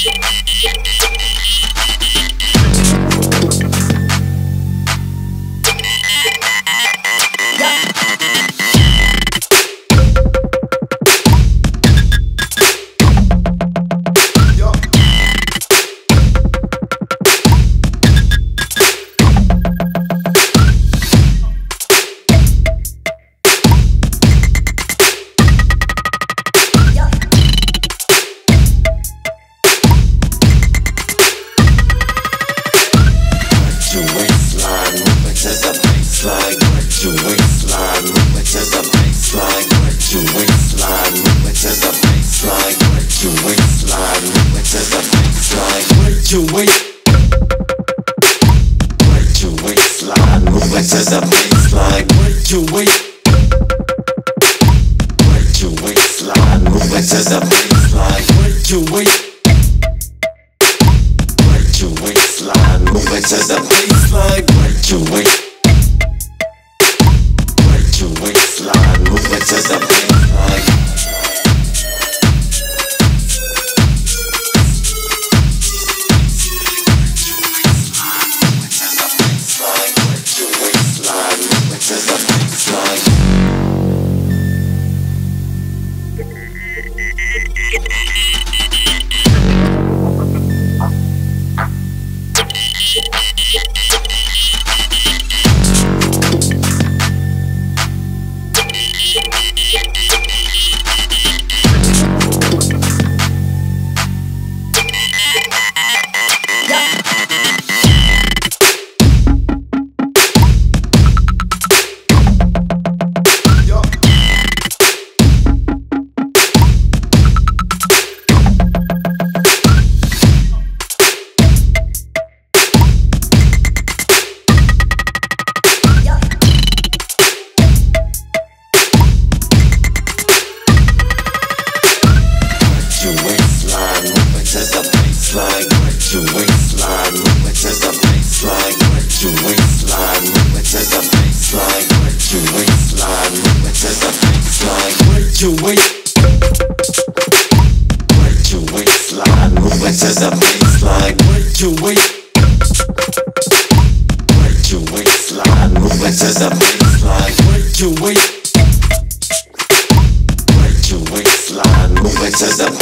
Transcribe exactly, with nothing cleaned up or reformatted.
your waist, work your waistline, move it to the baseline. Work your waist, work your waistline, move it to the baseline. Work your waist, work your waistline, move it to the baseline. Work your waist, work your waistline, move it to the baseline. Your waist, work your waistline, move it to the baseline. Work your waist, work your waistline, move it to the baseline. Work your waist, work your waistline, move it to the